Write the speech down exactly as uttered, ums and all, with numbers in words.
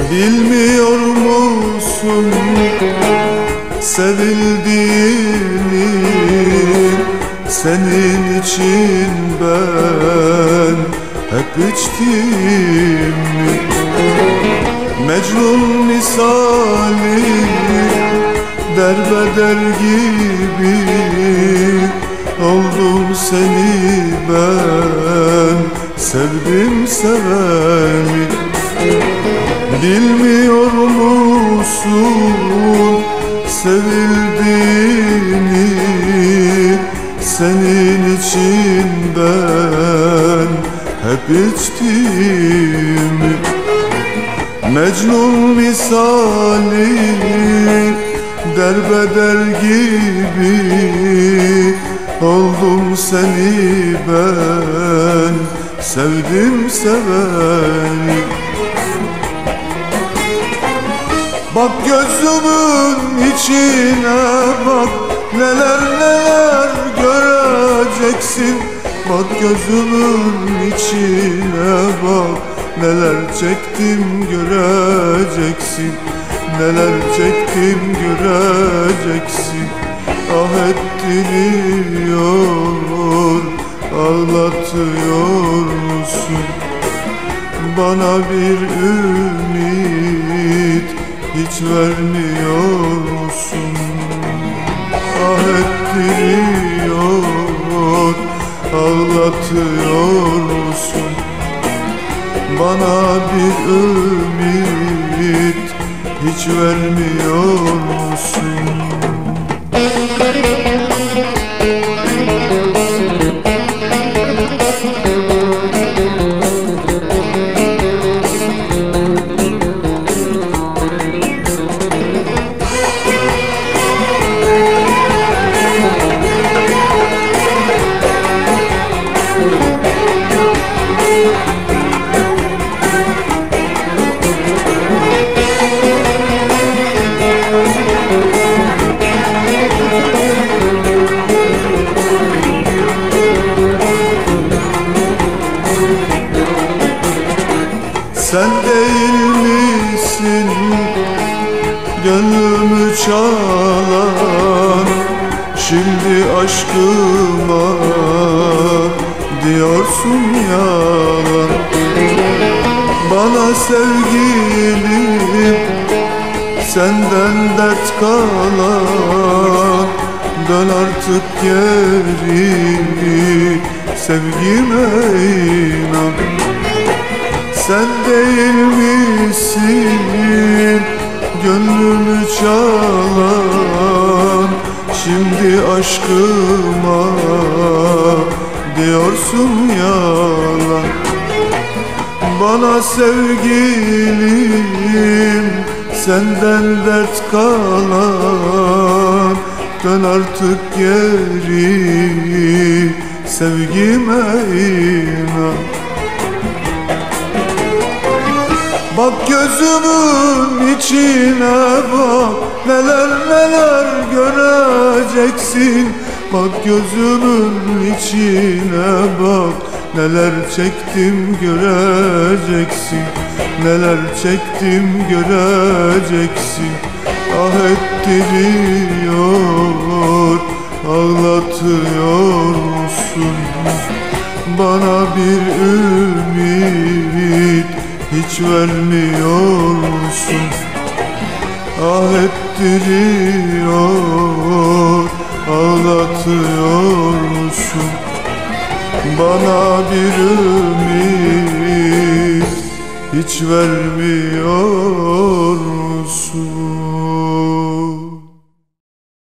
Bilmiyor musun sevildiğini? Senin için ben hep içtim. Mecnun misali derbeder gibi oldum seni ben, sevdim seveni. Bilmiyor musun sevildiğini? Senin için ben hep içtim. Mecnun misali derbeder gibi oldum seni ben, sevdim seveni. Bak gözümün içine bak, neler neler göreceksin. Bak gözümün içine bak, neler çektim göreceksin. Neler çektim göreceksin. Ah ettiriyor, ağlatıyor musun? Bana bir ümit hiç vermiyor musun? Ah ettiriyor, ağlatıyor musun? Bana bir ümit hiç vermiyor musun? Sen değil misin gönlümü çalan? Şimdi aşkıma diyorsun yalan. Bana sevgilim senden dert kalan. Dön artık geri, sevgime inan. Sen değil misin gönlümü çalan? Şimdi aşkıma diyorsun yalan. Bana sevgilim senden dert kalan. Dön artık geri, sevgime inan. Bak gözümün içine bak, neler neler göreceksin. Bak gözümün içine bak, neler çektim göreceksin. Neler çektim göreceksin. Ah ettiriyor, ağlatıyor musun? Bana bir ümit hiç vermiyor musun? Ah ettiriyor, ağlatıyor musun? Bana bir ümit hiç vermiyor